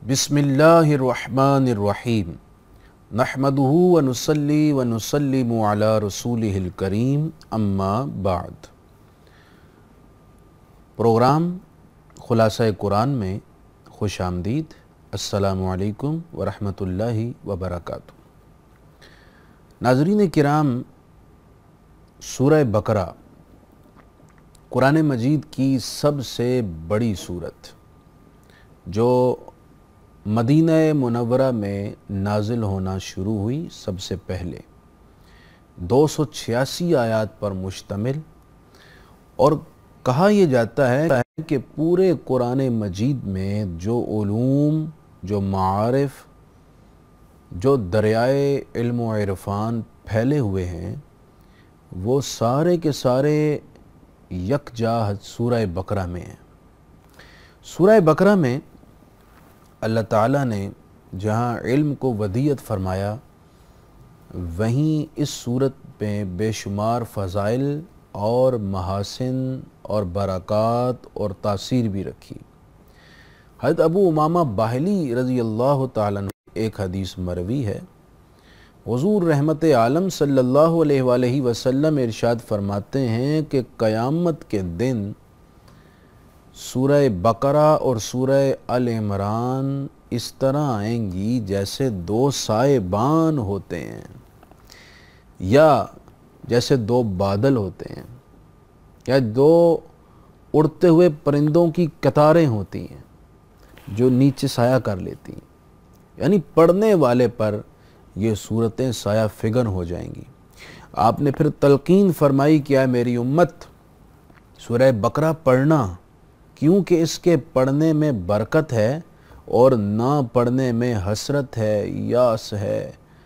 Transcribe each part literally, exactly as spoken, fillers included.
بسم اللہ الرحمن الرحیم نحمدہ ونصلی ونسلم علی رسولہ الکریم اما بعد۔ پروگرام خلاصہ قرآن میں خوش آمدید۔ السلام علیکم ورحمۃ اللہ وبرکاتہ۔ ناظرین کرام، سورہ بقرہ قرآن مجید کی سب سے بڑی سورت جو مدینہ منورہ میں نازل ہونا شروع ہوئی، سب سے پہلے دو سو چھیاسی آیات پر مشتمل، اور کہا یہ جاتا ہے کہ پورے قرآن مجید میں جو علوم، جو معارف، جو دریائے علم و عرفان پھیلے ہوئے ہیں، وہ سارے کے سارے یکجا سورہ بقرہ میں ہیں۔ سورہ بقرہ میں اللہ تعالیٰ نے جہاں علم کو ودیعت فرمایا، وہیں اس صورت میں بے شمار فضائل اور محاسن اور برکات اور تاثیر بھی رکھی۔ حضرت ابو امامہ باہلی رضی اللہ تعالیٰ عنہ ایک حدیث مروی ہے، حضور رحمت عالم صلی اللہ علیہ وآلہ وسلم ارشاد فرماتے ہیں کہ قیامت کے دن سورہ بقرہ اور سورہ آل عمران اس طرح آئیں گی جیسے دو سائبان ہوتے ہیں، یا جیسے دو بادل ہوتے ہیں، یا دو اڑتے ہوئے پرندوں کی قطاریں ہوتی ہیں جو نیچے سایہ کر لیتی ہیں، یعنی پڑھنے والے پر یہ صورتیں سایہ فگن ہو جائیں گی۔ آپ نے پھر تلقین فرمائی کہ اے میری امت، سورہ بقرہ پڑھنا، کیونکہ اس کے پڑھنے میں برکت ہے اور نہ پڑھنے میں حسرت ہے، یاس ہے،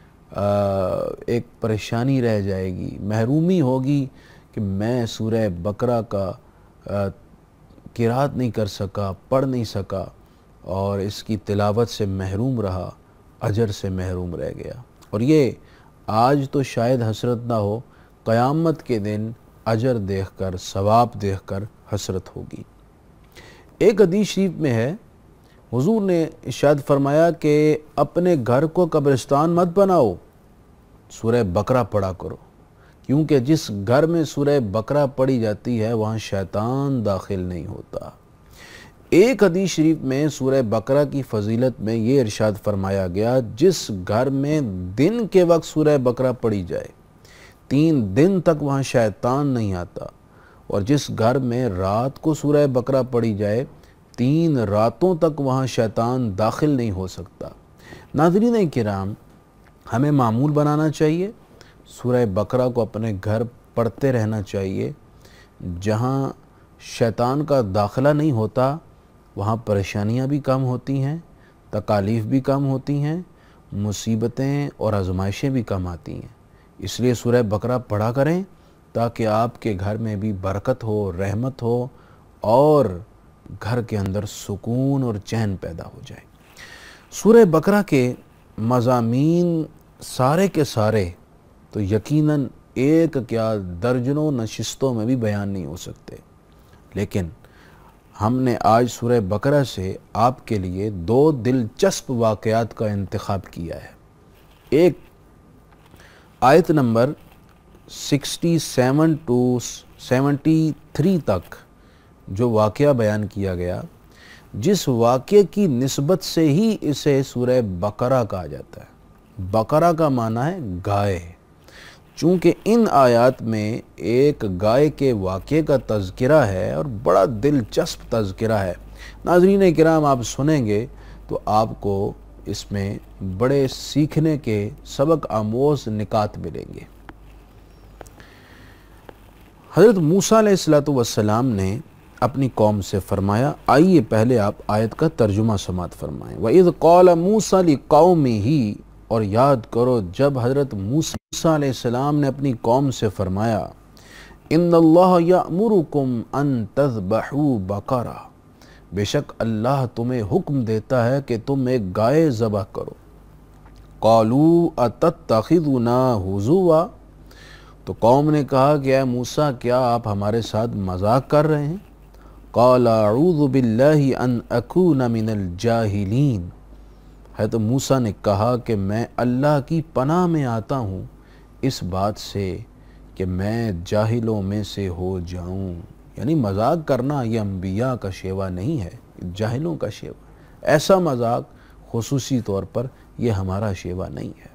ایک پریشانی رہ جائے گی، محرومی ہوگی کہ میں سورہ بقرہ کا قرات نہیں کر سکا، پڑھ نہیں سکا اور اس کی تلاوت سے محروم رہا، اجر سے محروم رہ گیا۔ اور یہ آج تو شاید حسرت نہ ہو، قیامت کے دن اجر دیکھ کر، ثواب دیکھ کر حسرت ہوگی۔ ایک حدیث شریف میں ہے، حضور نے ارشاد فرمایا کہ اپنے گھر کو قبرستان مت بناؤ، سورہ بقرہ پڑھا کرو، کیونکہ جس گھر میں سورہ بقرہ پڑھی جاتی ہے وہاں شیطان داخل نہیں ہوتا۔ ایک حدیث شریف میں سورہ بقرہ کی فضیلت میں یہ ارشاد فرمایا گیا، جس گھر میں دن کے وقت سورہ بقرہ پڑھی جائے تین دن تک وہاں شیطان نہیں آتا، اور جس گھر میں رات کو سورہ بقرہ پڑھی جائے تین راتوں تک وہاں شیطان داخل نہیں ہو سکتا۔ ناظرین کرام، ہمیں معمول بنانا چاہیے، سورہ بقرہ کو اپنے گھر پڑھتے رہنا چاہیے۔ جہاں شیطان کا داخلہ نہیں ہوتا وہاں پریشانیاں بھی کم ہوتی ہیں، تکالیف بھی کم ہوتی ہیں، مصیبتیں اور آزمائشیں بھی کم آتی ہیں۔ اس لیے سورہ بقرہ پڑھا کریں تاکہ آپ کے گھر میں بھی برکت ہو، رحمت ہو، اور گھر کے اندر سکون اور چین پیدا ہو جائے۔ سورہ بقرہ کے مضامین سارے کے سارے تو یقیناً ایک کیا درجنوں نشستوں میں بھی بیان نہیں ہو سکتے، لیکن ہم نے آج سورہ بقرہ سے آپ کے لیے دو دلچسپ واقعات کا انتخاب کیا ہے۔ ایک آیت نمبر sixty seven to seventy three تک جو واقعہ بیان کیا گیا، جس واقعے کی نسبت سے ہی اسے سورہ بقرہ کہا جاتا ہے۔ بقرہ کا معنی ہے گائے، چونکہ ان آیات میں ایک گائے کے واقعے کا تذکرہ ہے اور بڑا دلچسپ تذکرہ ہے۔ ناظرین کرام، آپ سنیں گے تو آپ کو اس میں بڑے سیکھنے کے سبق آموز نکات ملیں گے۔ حضرت موسیٰ علیہ السلام نے اپنی قوم سے فرمایا، آئیے پہلے آپ آیت کا ترجمہ سماعت فرمائیں۔ وَإِذْ قَالَ مُوسَىٰ لِقَوْمِهِ، اور یاد کرو جب حضرت موسیٰ علیہ السلام نے اپنی قوم سے فرمایا، إِنَّ اللَّهَ يَأْمُرُكُمْ أَن تَذْبَحُوا بَقَرَةً، بے شک اللہ تمہیں حکم دیتا ہے کہ تم ایک گائے ذبح کرو۔ قَالُوا أَتَتَّخِذُنَا هُزُوًا، تو قوم نے کہا کہ اے موسیٰ، کیا آپ ہمارے ساتھ مذاق کر رہے ہیں؟ قَالَ أَعُوذُ بِاللَّهِ أَنْ أَكُونَ مِنَ الْجَاهِلِينَ، حضرت موسیٰ نے کہا کہ میں اللہ کی پناہ میں آتا ہوں اس بات سے کہ میں جاہلوں میں سے ہو جاؤں. یعنی مذاق کرنا یہ انبیاء کا شیوا نہیں ہے، جاہلوں کا شیوا. ایسا مذاق خصوصی طور پر یہ ہمارا شیوا نہیں ہے.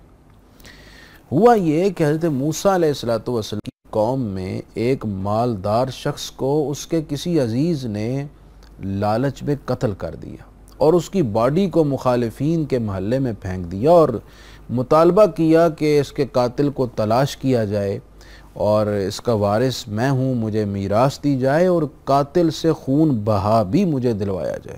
ہوا یہ کہ حضرت موسیٰ علیہ الصلوۃ والسلام کی قوم میں ایک مالدار شخص کو اس کے کسی عزیز نے لالچ میں قتل کر دیا اور اس کی باڈی کو مخالفین کے محلے میں پھینک دیا اور مطالبہ کیا کہ اس کے قاتل کو تلاش کیا جائے اور اس کا وارث میں ہوں، مجھے میراث دی جائے اور قاتل سے خون بہا بھی مجھے دلوایا جائے.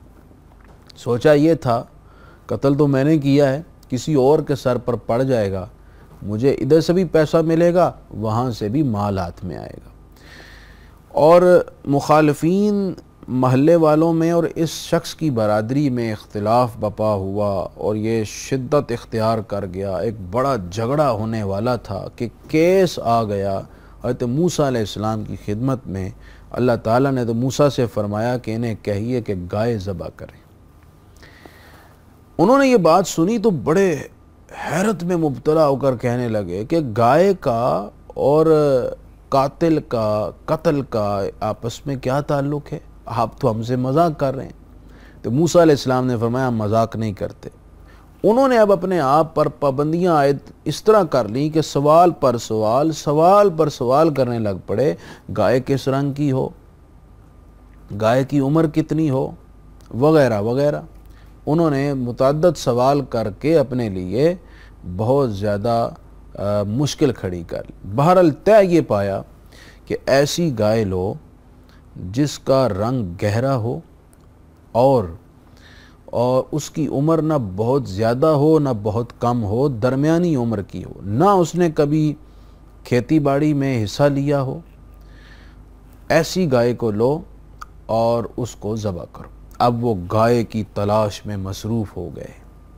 سوچا یہ تھا قتل تو میں نے کیا ہے، کسی اور کے سر پر پڑ جائے گا، مجھے ادھر سے بھی پیسہ ملے گا، وہاں سے بھی مال ہاتھ میں آئے گا. اور مخالفین محلے والوں میں اور اس شخص کی برادری میں اختلاف بپا ہوا اور یہ شدت اختیار کر گیا. ایک بڑا جھگڑا ہونے والا تھا کہ کیس آ گیا حضرت موسیٰ علیہ السلام کی خدمت میں. اللہ تعالیٰ نے تو موسیٰ سے فرمایا کہ انہیں کہیے کہ گائے ذبح کریں. انہوں نے یہ بات سنی تو بڑے حیرت میں مبتلا ہو کر کہنے لگے کہ گائے کا اور قاتل کا قتل کا آپس میں کیا تعلق ہے؟ آپ تو ہم سے مذاق کر رہے ہیں. تو موسیٰ علیہ السلام نے فرمایا ہم مذاق نہیں کرتے. انہوں نے اب اپنے آپ پر پابندیاں عائد اس طرح کر لیں کہ سوال پر سوال سوال پر سوال کرنے لگ پڑے. گائے کس رنگ کی ہو، گائے کی عمر کتنی ہو، وغیرہ وغیرہ. انہوں نے متعدد سوال کر کے اپنے لیے بہت زیادہ مشکل کھڑی کر لی. بہرحال طے یہ پایا کہ ایسی گائے لو جس کا رنگ گہرا ہو اور اور اس کی عمر نہ بہت زیادہ ہو نہ بہت کم ہو، درمیانی عمر کی ہو، نہ اس نے کبھی کھیتی باڑی میں حصہ لیا ہو. ایسی گائے کو لو اور اس کو ذبح کرو. اب وہ گائے کی تلاش میں مصروف ہو گئے.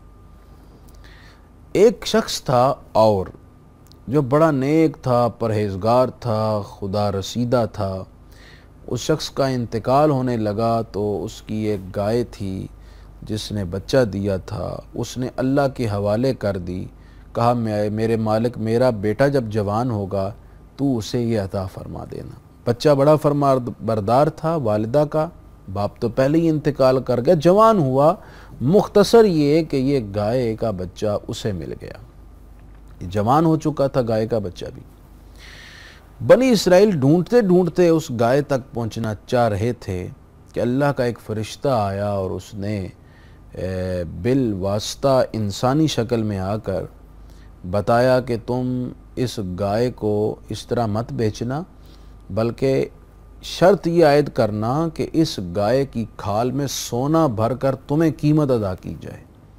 ایک شخص تھا اور جو بڑا نیک تھا، پرہیزگار تھا، خدا رسیدہ تھا. اس شخص کا انتقال ہونے لگا تو اس کی ایک گائے تھی جس نے بچہ دیا تھا، اس نے اللہ کے حوالے کر دی. کہا میرے مالک میرا بیٹا جب جوان ہوگا تو اسے یہ عطا فرما دینا. بچہ بڑا فرما بردار تھا والدہ کا، باپ تو پہلے ہی انتقال کر گیا. جوان ہوا، مختصر یہ کہ یہ گائے کا بچہ اسے مل گیا. جوان ہو چکا تھا گائے کا بچہ بھی. بنی اسرائیل ڈھونڈتے ڈھونڈتے اس گائے تک پہنچنا چاہ رہے تھے کہ اللہ کا ایک فرشتہ آیا اور اس نے بالواسطہ انسانی شکل میں آ کر بتایا کہ تم اس گائے کو اس طرح مت بیچنا، بلکہ شرط یہ عائد کرنا کہ اس گائے کی کھال میں سونا بھر کر تمہیں قیمت ادا کی جائے.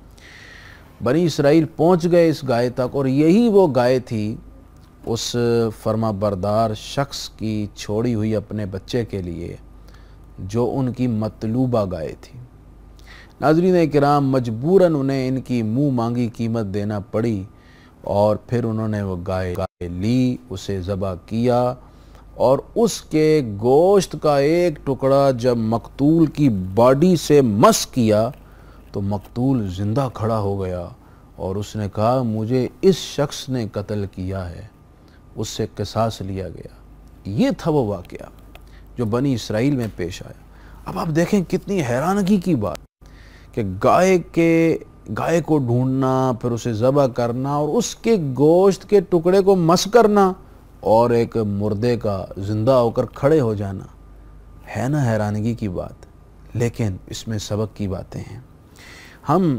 بنی اسرائیل پہنچ گئے اس گائے تک اور یہی وہ گائے تھی اس فرما بردار شخص کی چھوڑی ہوئی اپنے بچے کے لیے جو ان کی مطلوبہ گائے تھی. ناظرین کرام، مجبوراً انہیں ان کی منہ مانگی قیمت دینا پڑی اور پھر انہوں نے وہ گائے گائے لی، اسے ذبح کیا اور اس کے گوشت کا ایک ٹکڑا جب مقتول کی باڈی سے مس کیا تو مقتول زندہ کھڑا ہو گیا اور اس نے کہا مجھے اس شخص نے قتل کیا ہے. اس سے قصاص لیا گیا. یہ تھا وہ واقعہ جو بنی اسرائیل میں پیش آیا. اب آپ دیکھیں کتنی حیرانگی کی بات کہ گائے کے گائے کو ڈھونڈنا، پھر اسے ذبح کرنا اور اس کے گوشت کے ٹکڑے کو مس کرنا اور ایک مردے کا زندہ ہو کر کھڑے ہو جانا. ہے نا حیرانگی کی بات؟ لیکن اس میں سبق کی باتیں ہیں. ہم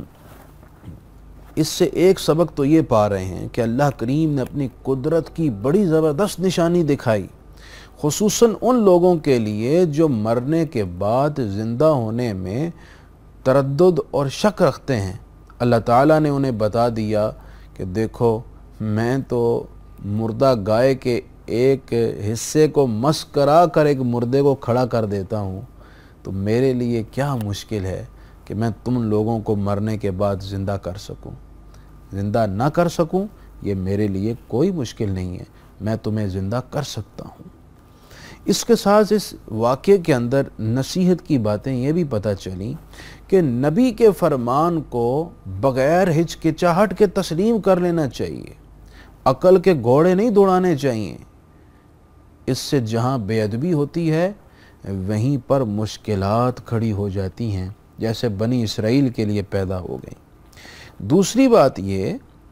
اس سے ایک سبق تو یہ پا رہے ہیں کہ اللہ کریم نے اپنی قدرت کی بڑی زبردست نشانی دکھائی، خصوصاً ان لوگوں کے لیے جو مرنے کے بعد زندہ ہونے میں تردد اور شک رکھتے ہیں. اللہ تعالیٰ نے انہیں بتا دیا کہ دیکھو میں تو مردہ گائے کے ایک حصے کو مس کرا کر ایک مردے کو کھڑا کر دیتا ہوں، تو میرے لیے کیا مشکل ہے کہ میں تم لوگوں کو مرنے کے بعد زندہ کر سکوں. زندہ نہ کر سکوں یہ میرے لیے کوئی مشکل نہیں ہے، میں تمہیں زندہ کر سکتا ہوں. اس کے ساتھ اس واقعے کے اندر نصیحت کی باتیں یہ بھی پتہ چلیں کہ نبی کے فرمان کو بغیر ہچکچاہٹ کے تسلیم کر لینا چاہیے، عقل کے گھوڑے نہیں دوڑانے چاہیے۔ اس سے جہاں بے ادبی ہوتی ہے وہیں پر مشکلات کھڑی ہو جاتی ہیں، جیسے بنی اسرائیل کے لیے پیدا ہو گئیں۔ دوسری بات یہ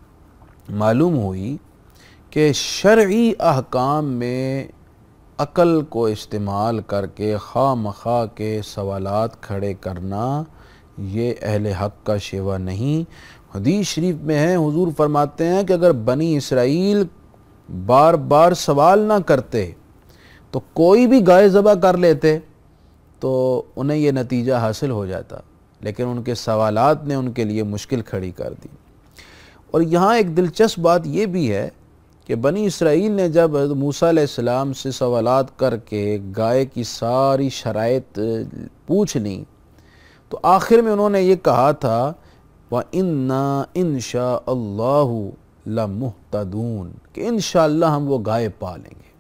معلوم ہوئی کہ شرعی احکام میں عقل کو استعمال کر کے خواہ مخواہ کے سوالات کھڑے کرنا یہ اہل حق کا شیوہ نہیں۔ حدیث شریف میں ہے، حضور فرماتے ہیں کہ اگر بنی اسرائیل بار بار سوال نہ کرتے تو کوئی بھی گائے ذبح کر لیتے تو انہیں یہ نتیجہ حاصل ہو جاتا، لیکن ان کے سوالات نے ان کے لیے مشکل کھڑی کر دی۔ اور یہاں ایک دلچسپ بات یہ بھی ہے کہ بنی اسرائیل نے جب موسیٰ علیہ السلام سے سوالات کر کے گائے کی ساری شرائط پوچھ لیں تو آخر میں انہوں نے یہ کہا تھا وَإِنَّا إِن شَاءَ اللَّهُ لَمُهْتَدُونَ کہ انشاءاللہ ہم وہ گائے پالیں گے۔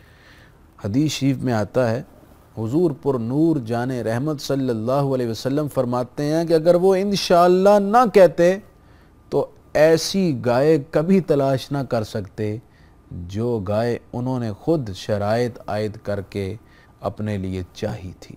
حدیث شریف میں آتا ہے، حضور پر نور جان رحمت صلی اللہ علیہ وسلم فرماتے ہیں کہ اگر وہ انشاءاللہ نہ کہتے تو ایسی گائے کبھی تلاش نہ کر سکتے جو گائے انہوں نے خود شرائط عائد کر کے اپنے لیے چاہی تھی۔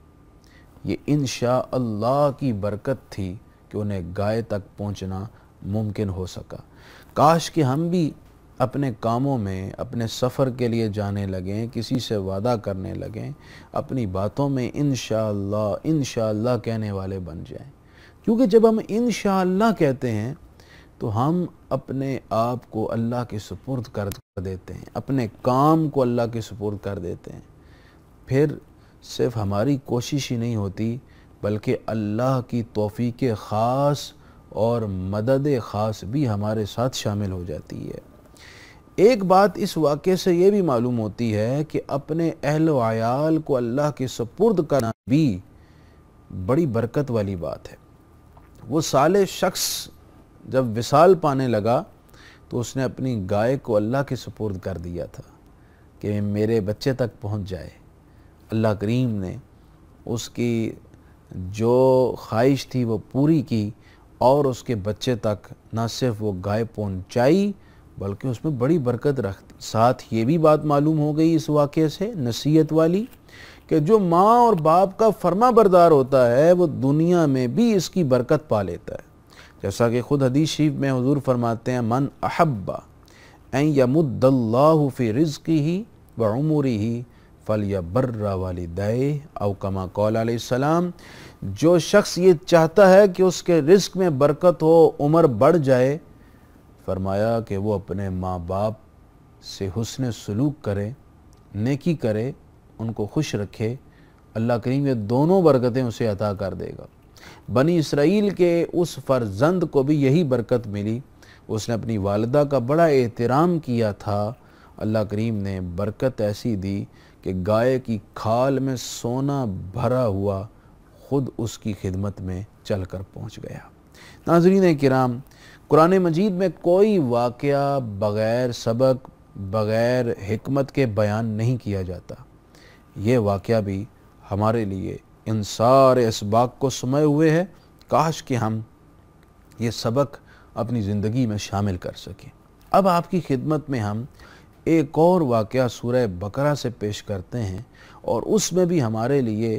یہ انشاءاللہ کی برکت تھی کہ انہیں گائے تک پہنچنا ممکن ہو سکا۔ کاش کہ ہم بھی اپنے کاموں میں اپنے سفر کے لیے جانے لگیں، کسی سے وعدہ کرنے لگیں، اپنی باتوں میں انشاءاللہ انشاءاللہ کہنے والے بن جائیں، کیونکہ جب ہم انشاءاللہ کہتے ہیں تو ہم اپنے آپ کو اللہ کے سپرد کر دیتے ہیں، اپنے کام کو اللہ کے سپرد کر دیتے ہیں۔ پھر صرف ہماری کوشش ہی نہیں ہوتی بلکہ اللہ کی توفیق خاص اور مدد خاص بھی ہمارے ساتھ شامل ہو جاتی ہے۔ ایک بات اس واقعے سے یہ بھی معلوم ہوتی ہے کہ اپنے اہل و عیال کو اللہ کے سپرد کرنا بھی بڑی برکت والی بات ہے۔ وہ صالح شخص جب وصال پانے لگا تو اس نے اپنی گائے کو اللہ کے سپرد کر دیا تھا کہ میرے بچے تک پہنچ جائے۔ اللہ کریم نے اس کی جو خواہش تھی وہ پوری کی اور اس کے بچے تک نہ صرف وہ گائے پہنچائی بلکہ اس میں بڑی برکت رکھتی۔ ساتھ یہ بھی بات معلوم ہو گئی اس واقعے سے نصیحت والی کہ جو ماں اور باپ کا فرما بردار ہوتا ہے وہ دنیا میں بھی اس کی برکت پا لیتا ہے، جیسا کہ خود حدیث شریف میں حضور فرماتے ہیں من احب ان یمد اللہ فی رزقہ وعمرہ فلیبر والدیہ او کما قال علیہ السلام، جو شخص یہ چاہتا ہے کہ اس کے رزق میں برکت ہو، عمر بڑھ جائے، فرمایا کہ وہ اپنے ماں باپ سے حسن سلوک کرے، نیکی کرے، ان کو خوش رکھے، اللہ کریم یہ دونوں برکتیں اسے عطا کر دے گا۔ بنی اسرائیل کے اس فرزند کو بھی یہی برکت ملی، اس نے اپنی والدہ کا بڑا احترام کیا تھا، اللہ کریم نے برکت ایسی دی کہ گائے کی کھال میں سونا بھرا ہوا خود اس کی خدمت میں چل کر پہنچ گیا۔ ناظرین کرام، قرآن مجید میں کوئی واقعہ بغیر سبق، بغیر حکمت کے بیان نہیں کیا جاتا۔ یہ واقعہ بھی ہمارے لیے ان سارے اسباق کو سمے ہوئے ہے، کاش کہ ہم یہ سبق اپنی زندگی میں شامل کر سکیں۔ اب آپ کی خدمت میں ہم ایک اور واقعہ سورہ بقرہ سے پیش کرتے ہیں اور اس میں بھی ہمارے لیے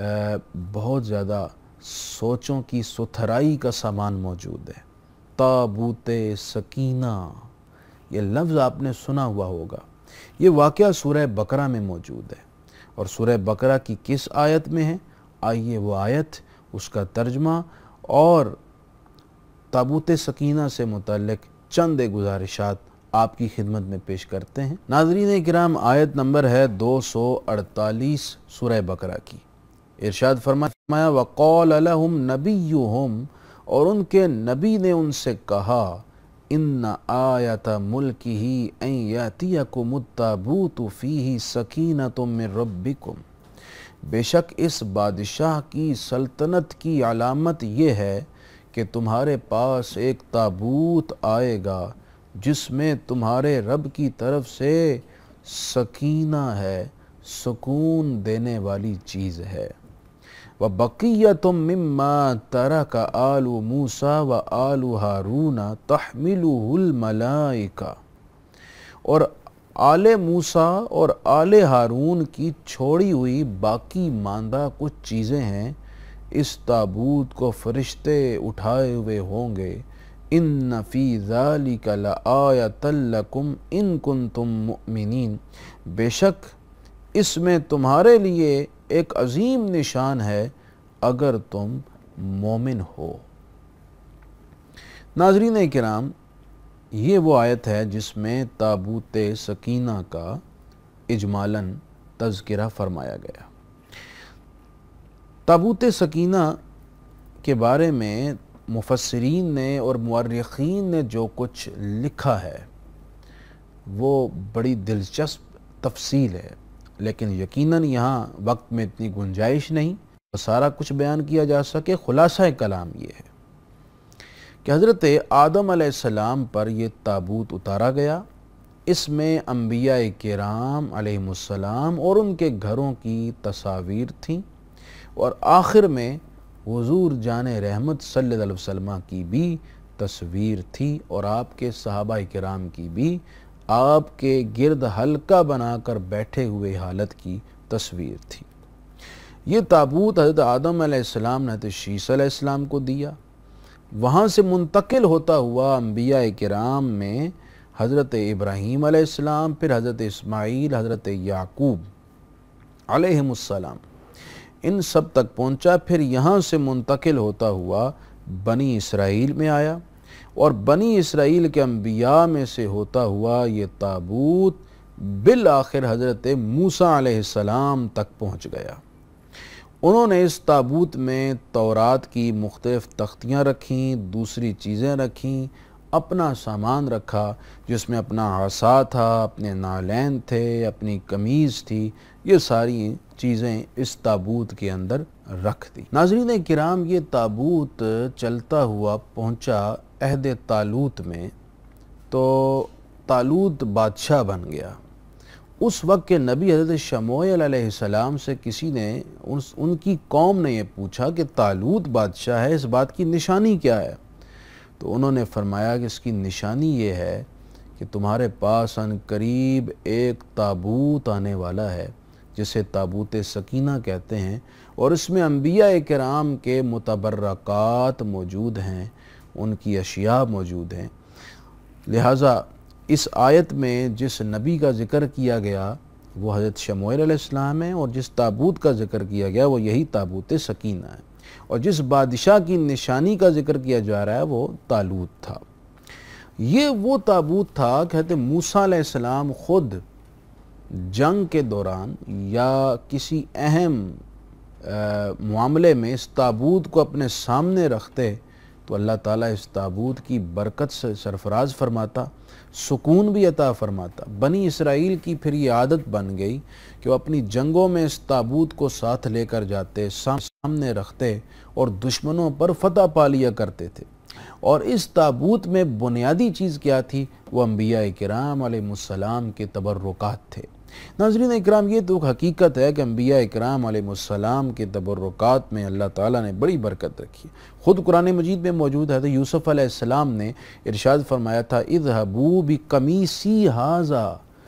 بہت زیادہ سوچوں کی ستھرائی کا سامان موجود ہے۔ تابوت سکینہ، یہ لفظ آپ نے سنا ہوا ہوگا۔ یہ واقعہ سورہ بقرہ میں موجود ہے اور سورہ بقرہ کی کس آیت میں ہے؟ آئیے وہ آیت، اس کا ترجمہ اور تابوت سکینہ سے متعلق چند گزارشات آپ کی خدمت میں پیش کرتے ہیں۔ ناظرین کرام، آیت نمبر ہے دو سو اڑتالیس سورہ بقرہ کی۔ ارشاد فرمایا وَقَالَ لَهُمْ نَبِيُّهُمْ، اور ان کے نبی نے ان سے کہا إِنَّ آیَةَ مُلْكِهِ أَن يَأْتِيَكُمُ التَّابُوتُ فِيهِ سَكِینَةٌ مِّن رَبِّكُمْ، بے شک اس بادشاہ کی سلطنت کی علامت یہ ہے کہ تمہارے پاس ایک تابوت آئے گا جس میں تمہارے رب کی طرف سے سکینہ ہے، سکون دینے والی چیز ہے۔ وَبَقِيَّةٌ مِّمَّا تَرَكَ آلُ مُوسَىٰ وَآلُ هَارُونَ تَحْمِلُهُ الْمَلَائِكَةُ، اور آل موسیٰ اور آل ہارون کی چھوڑی ہوئی باقی ماندہ کچھ چیزیں ہیں، اس تابوت کو فرشتے اٹھائے ہوئے ہوں گے۔ اِنَّ فِي ذَلِكَ لَآیَةً لَکُمْ اِن کُنتُم مُؤْمِنِین، بے شک اس میں تمہارے لیے ایک عظیم نشان ہے اگر تم مومن ہو۔ ناظرین کرام، یہ وہ آیت ہے جس میں تابوت سکینہ کا اجمالاً تذکرہ فرمایا گیا۔ تابوت سکینہ کے بارے میں مفسرین نے اور مورخین نے جو کچھ لکھا ہے وہ بڑی دلچسپ تفصیل ہے، لیکن یقیناً یہاں وقت میں اتنی گنجائش نہیں سارا کچھ بیان کیا جا سکے۔ خلاصہ کلام یہ ہے کہ حضرت آدم علیہ السلام پر یہ تابوت اتارا گیا، اس میں انبیاء کرام علیہم السلام اور ان کے گھروں کی تصاویر تھیں، اور آخر میں حضور جان رحمت صلی اللہ علیہ وسلم کی بھی تصویر تھی، اور آپ کے صحابہ کرام کی بھی آپ کے گرد حلقہ بنا کر بیٹھے ہوئے حالت کی تصویر تھی۔ یہ تابوت حضرت آدم علیہ السلام نے حضرت شیس علیہ السلام کو دیا، وہاں سے منتقل ہوتا ہوا انبیاء کرام میں حضرت ابراہیم علیہ السلام، پھر حضرت اسماعیل، حضرت یعقوب علیہم السلام، ان سب تک پہنچا، پھر یہاں سے منتقل ہوتا ہوا بنی اسرائیل میں آیا، اور بنی اسرائیل کے انبیاء میں سے ہوتا ہوا یہ تابوت بالآخر حضرت موسیٰ علیہ السلام تک پہنچ گیا۔ انہوں نے اس تابوت میں تورات کی مختلف تختیاں رکھیں، دوسری چیزیں رکھیں، اپنا سامان رکھا جس میں اپنا عصا تھا، اپنے نالین تھے، اپنی قمیض تھی، یہ ساری چیزیں اس تابوت کے اندر رکھ دی۔ ناظرین کرام، یہ تابوت چلتا ہوا پہنچا عہد طالوت میں، تو طالوت بادشاہ بن گیا۔ اس وقت کے نبی حضرت شموئیل علیہ السلام سے کسی نے ان کی قوم نے یہ پوچھا کہ طالوت بادشاہ ہے، اس بات کی نشانی کیا ہے؟ تو انہوں نے فرمایا کہ اس کی نشانی یہ ہے کہ تمہارے پاس ان قریب ایک تابوت آنے والا ہے جسے تابوت سکینہ کہتے ہیں، اور اس میں انبیاء کرام کے متبرکات موجود ہیں، ان کی اشیاء موجود ہیں۔ لہٰذا اس آیت میں جس نبی کا ذکر کیا گیا وہ حضرت شموئیل علیہ السلام ہے، اور جس تابوت کا ذکر کیا گیا وہ یہی تابوت سکینہ ہے، اور جس بادشاہ کی نشانی کا ذکر کیا جا رہا ہے وہ طالوت تھا۔ یہ وہ تابوت تھا کہ حضرت موسیٰ علیہ السلام خود جنگ کے دوران یا کسی اہم معاملے میں اس تابوت کو اپنے سامنے رکھتے تو اللہ تعالیٰ اس تابوت کی برکت سے سرفراز فرماتا، سکون بھی عطا فرماتا۔ بنی اسرائیل کی پھر یہ عادت بن گئی کہ وہ اپنی جنگوں میں اس تابوت کو ساتھ لے کر جاتے، سامنے رکھتے اور دشمنوں پر فتح پا لیا کرتے تھے۔ اور اس تابوت میں بنیادی چیز کیا تھی؟ وہ انبیاء کرام علیہ السلام کے تبرکات تھے۔ ناظرین اکرام، یہ تو حقیقت ہے کہ انبیاء کرام علیہ السلام کے تبرکات میں اللہ تعالیٰ نے بڑی برکت رکھی۔ خود قرآن مجید میں موجود ہے، یوسف علیہ السلام نے ارشاد فرمایا تھا اذهبوا بقمیصی ھذا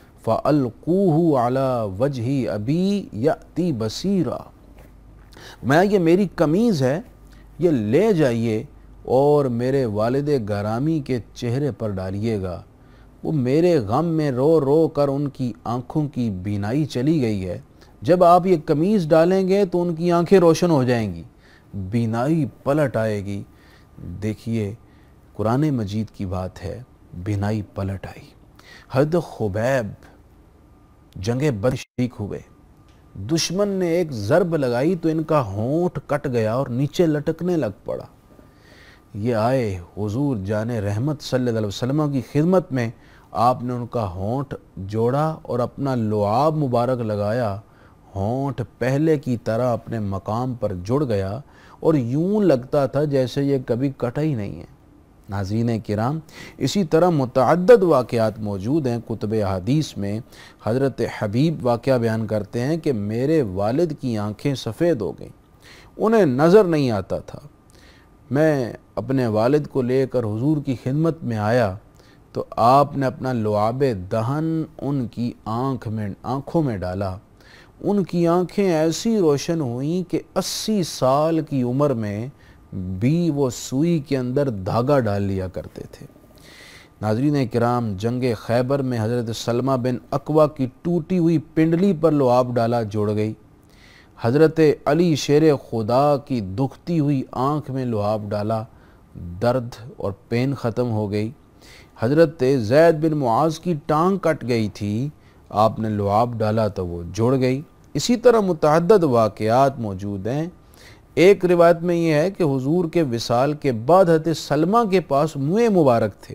فالقوه علی وجہ ابی یأتی بصیرا، میں یہ میری قمیض ہے، یہ لے جائیے اور میرے والد گرامی کے چہرے پر ڈالیے گا، وہ میرے غم میں رو رو کر ان کی آنکھوں کی بینائی چلی گئی ہے، جب آپ یہ قمیض ڈالیں گے تو ان کی آنکھیں روشن ہو جائیں گی، بینائی پلٹ آئے گی۔ دیکھیے قرآن مجید کی بات ہے، بینائی پلٹ آئی۔ حضرت خبیب جنگ بدر شریک ہوئے، دشمن نے ایک ضرب لگائی تو ان کا ہونٹ کٹ گیا اور نیچے لٹکنے لگ پڑا۔ یہ آئے حضور جان رحمت صلی اللہ علیہ وسلم کی خدمت میں، آپ نے ان کا ہونٹ جوڑا اور اپنا لعاب مبارک لگایا، ہونٹ پہلے کی طرح اپنے مقام پر جڑ گیا اور یوں لگتا تھا جیسے یہ کبھی کٹا ہی نہیں ہے۔ ناظرین کرام، اسی طرح متعدد واقعات موجود ہیں کتب احادیث میں۔ حضرت حبیب واقعہ بیان کرتے ہیں کہ میرے والد کی آنکھیں سفید ہو گئیں، انہیں نظر نہیں آتا تھا۔ میں اپنے والد کو لے کر حضور کی خدمت میں آیا تو آپ نے اپنا لعاب دہن ان کی آنکھ میں آنکھوں میں ڈالا۔ ان کی آنکھیں ایسی روشن ہوئیں کہ اسی سال کی عمر میں بھی وہ سوئی کے اندر دھاگا ڈال لیا کرتے تھے۔ ناظرین کرام، جنگ خیبر میں حضرت سلمہ بن اکوع کی ٹوٹی ہوئی پنڈلی پر لعاب ڈالا، جڑ گئی۔ حضرت علی شیر خدا کی دکھتی ہوئی آنکھ میں لعاب ڈالا، درد اور پین ختم ہو گئی۔ حضرت زید بن معاذ کی ٹانگ کٹ گئی تھی، آپ نے لعاب ڈالا تو وہ جڑ گئی۔ اسی طرح متعدد واقعات موجود ہیں۔ ایک روایت میں یہ ہے کہ حضور کے وصال کے بعد حضرت سلمہ کے پاس منہ مبارک تھے۔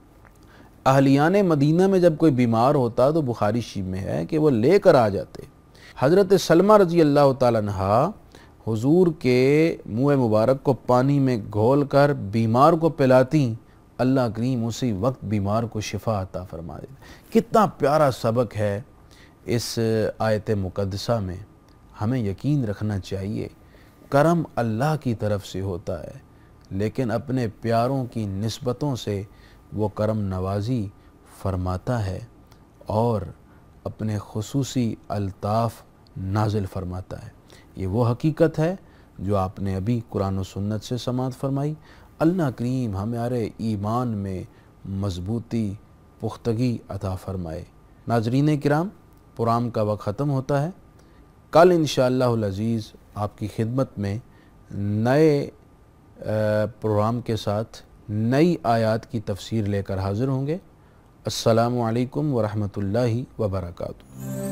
اہلیان مدینہ میں جب کوئی بیمار ہوتا تو بخاری شریف میں ہے کہ وہ لے کر آ جاتے۔ حضرت سلمہ رضی اللہ تعالیٰ عنہ حضور کے منہ مبارک کو پانی میں گھول کر بیمار کو پلاتی، اللہ کریم اسی وقت بیمار کو شفا عطا فرما دیتے۔ کتنا پیارا سبق ہے اس آیت مقدسہ میں۔ ہمیں یقین رکھنا چاہیے کرم اللہ کی طرف سے ہوتا ہے، لیکن اپنے پیاروں کی نسبتوں سے وہ کرم نوازی فرماتا ہے اور اپنے خصوصی الطاف نازل فرماتا ہے۔ یہ وہ حقیقت ہے جو آپ نے ابھی قرآن و سنت سے سماعت فرمائی۔ اللہ کریم ہمارے ایمان میں مضبوطی، پختگی عطا فرمائے۔ ناظرین کرام، پروگرام کا وقت ختم ہوتا ہے۔ کل انشاءاللہ العزیز آپ کی خدمت میں نئے پروگرام کے ساتھ نئی آیات کی تفسیر لے کر حاضر ہوں گے۔ السلام علیکم ورحمۃ اللہ وبرکاتہ۔